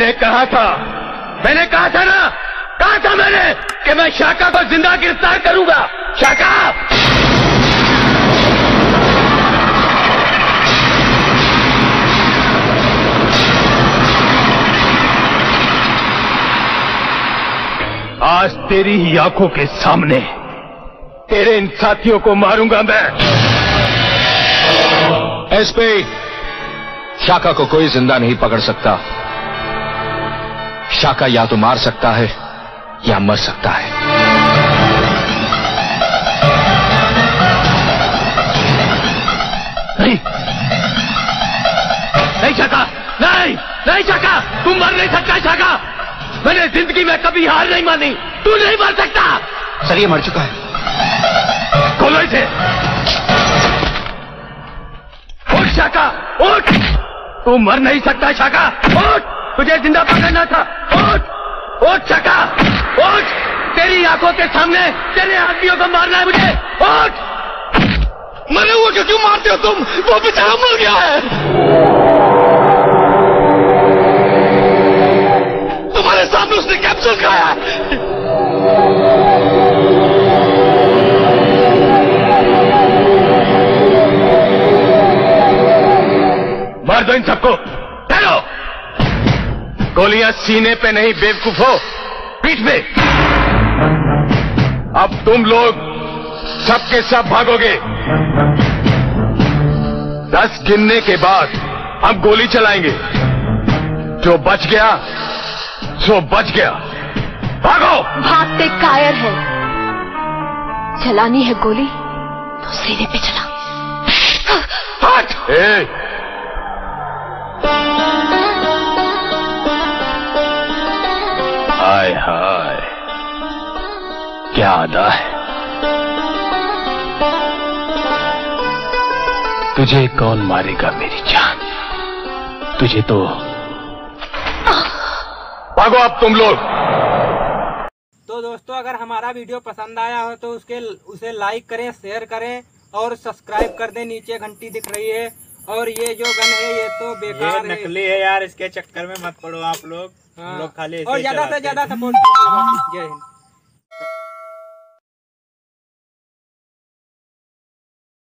मैंने कहा था ना, कहा था मैंने कि मैं शाका को जिंदा गिरफ्तार करूंगा। शाका, आज तेरी ही आंखों के सामने तेरे इन साथियों को मारूंगा मैं। एसपी, शाका को कोई जिंदा नहीं पकड़ सकता। शाका या तो मार सकता है या मर सकता है। नहीं शाका, नहीं शाका, तुम मर नहीं सकता। शाका, मैंने जिंदगी में कभी हार नहीं मानी, तू नहीं मर सकता। सर, ये मर चुका है। खोलो इसे। उठ शाका, उठ। तू मर नहीं सकता शाका, उठ। तुझे जिंदा पकड़ना था। उठ शाका, उठ। तेरी आंखों के सामने तेरे आदमियों को मारना है मुझे। उठ। मरे हुए को क्यों मारते हो तुम? वो बेचारा मर गया है। तुम्हारे सामने उसने कैप्सूल खाया है। मार दो इन सबको। ठहरो। गोलियां सीने पे नहीं बेवकूफो, पीठ पे। अब तुम लोग सबके सब भागोगे। 10 गिनने के बाद हम गोली चलाएंगे। जो बच गया सो बच गया। भागो। भागते कायर है। चलानी है गोली तो सीने पे चला। हट। हाय हाय, क्या अदा है। तुझे कौन मारेगा मेरी जान? तुझे तो भागो अब तुम लोग। तो दोस्तों, अगर हमारा वीडियो पसंद आया हो तो उसे लाइक करें, शेयर करें और सब्सक्राइब कर दें। नीचे घंटी दिख रही है। और ये जो गन है ये तो बेकार है, नकली है यार। इसके चक्कर में मत पड़ो आप लोग। हम लोग खाली और ज्यादा से ज्यादा सपोर्ट कीजिएगा। जय हिंद।